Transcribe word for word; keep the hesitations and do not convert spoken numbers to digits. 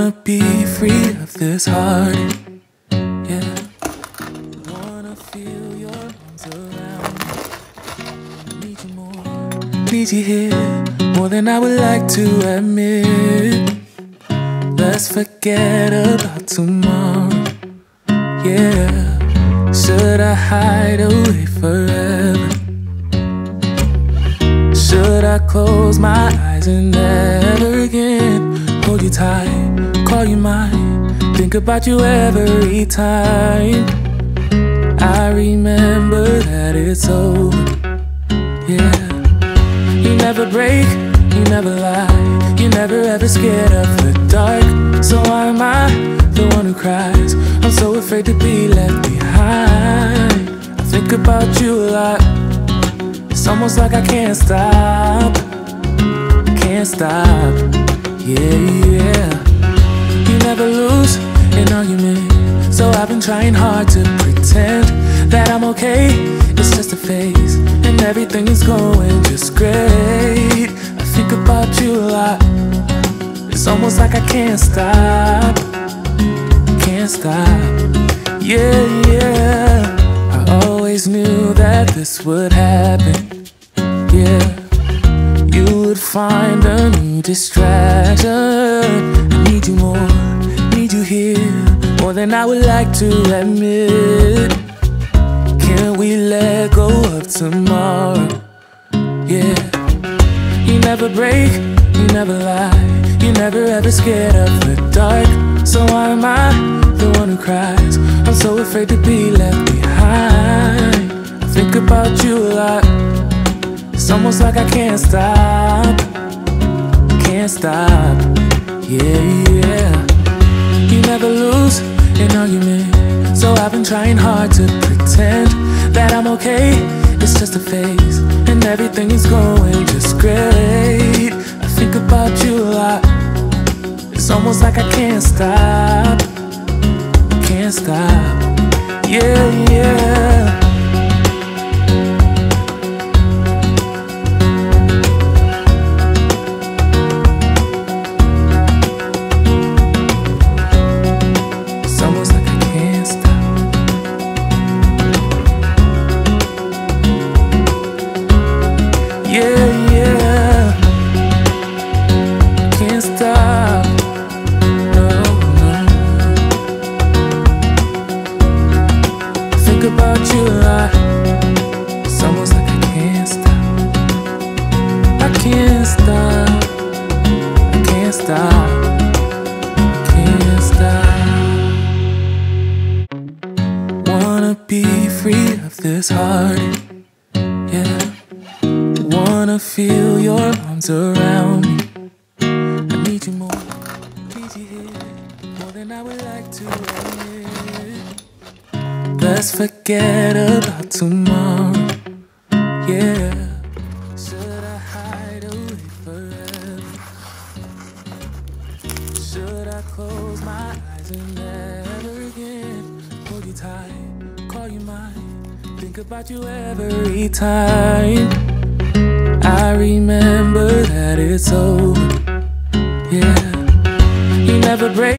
Wanna be free of this heart, yeah. Wanna feel your arms around me. Need you more, need you here, more than I would like to admit. Let's forget about tomorrow, yeah. Should I hide away forever? Should I close my eyes and never again hold you tight, call you mine, think about you every time I remember that it's over, yeah. You never break, you never lie, you're never ever scared of the dark. So why am I the one who cries? I'm so afraid to be left behind. I think about you a lot, it's almost like I can't stop, can't stop, yeah, yeah. You never lose an argument, so I've been trying hard to pretend that I'm okay. It's just a phase, and everything is going just great. I think about you a lot, it's almost like I can't stop, can't stop, yeah, yeah. I always knew that this would happen, yeah. You would find a new distraction. I need you more, need you here, more than I would like to admit. Can we let go of tomorrow, yeah. You never break, you never lie, you're never ever scared of the dark. So why am I the one who cries? I'm so afraid to be left behind. I think about you a lot, it's almost like I can't stop, can't stop, yeah, yeah. You never lose an argument, so I've been trying hard to pretend that I'm okay. It's just a phase, and everything is going just great. I think about you a lot, it's almost like I can't stop, can't stop, yeah, yeah. It's almost like I can't stop, yeah, yeah. Can't stop, no, no. Think about you a lot, it's almost like I can't stop, I can't stop, I can't stop, can't stop. Wanna be free of this heart, yeah. Wanna feel your arms around me. I need you more, need you here, more than I would like to admit. Let's forget about tomorrow, yeah. Should I hide away forever? Should I close my eyes and never again hold you tight, call you mine, think about you every time I remember that it's over, yeah. You never break